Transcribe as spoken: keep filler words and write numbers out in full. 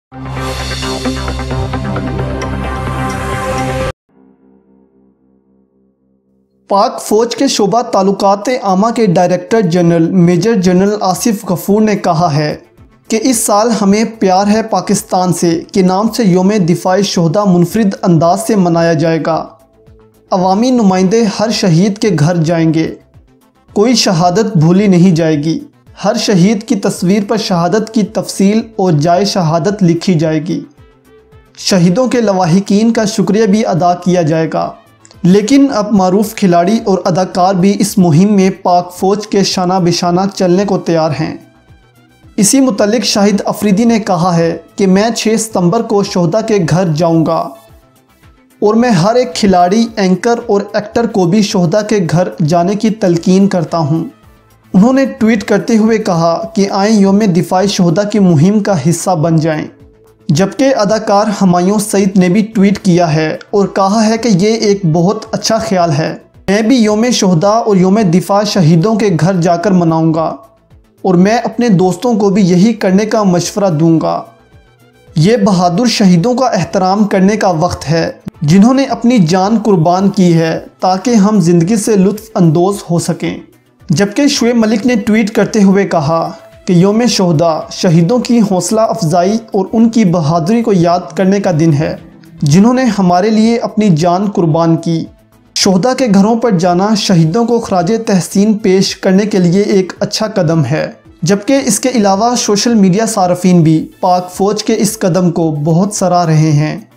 पाक फौज के शोबा ताल्लुकात आमा के director general major general Asif Ghafoor ने कहा है कि इस साल हमें प्यार है पाकिस्तान से के नाम से योम दिफाई शोहदा मुनफरिद अंदाज से मनाया जाएगा। अवामी नुमाइंदे हर शहीद के घर जाएंगे, कोई शहादत भूली नहीं जाएगी। हर शहीद की तस्वीर पर शहादत की तफसील और जाए शहादत लिखी जाएगी। शहीदों के लवाहिकीन का शुक्रिया भी अदा किया जाएगा। लेकिन अब मारूफ खिलाड़ी और अदाकार भी इस मुहिम में पाक फ़ौज के शाना बिशाना चलने को तैयार हैं। इसी मुतल्लिक शाहिद अफरीदी ने कहा है कि मैं छह सितंबर को शोहदा के घर जाऊंगा और मैं हर एक खिलाड़ी, एंकर और एक्टर को भी शोहदा के घर जाने की तलकीन करता हूं। उन्होंने ट्वीट करते हुए कहा कि आएँ योम दिफाई शोहदा की मुहिम का हिस्सा बन जाएं। जबकि अदाकार हुमायूं सईद ने भी ट्वीट किया है और कहा है कि ये एक बहुत अच्छा ख्याल है। मैं भी योम शोहदा और योम दिफा शहीदों के घर जाकर मनाऊंगा और मैं अपने दोस्तों को भी यही करने का मशवरा दूंगा। ये बहादुर शहीदों का एहतराम करने का वक्त है जिन्होंने अपनी जान कुर्बान की है ताकि हम जिंदगी से लुत्फ़ अंदोज़ हो सकें। जबकि शुएब मलिक ने ट्वीट करते हुए कहा कि योम शोहदा शहीदों की हौसला अफजाई और उनकी बहादुरी को याद करने का दिन है जिन्होंने हमारे लिए अपनी जान कुर्बान की। शोहदा के घरों पर जाना शहीदों को खराजे तहसीन पेश करने के लिए एक अच्छा कदम है। जबकि इसके अलावा सोशल मीडिया सारफीन भी पाक फ़ौज के इस कदम को बहुत सराह रहे हैं।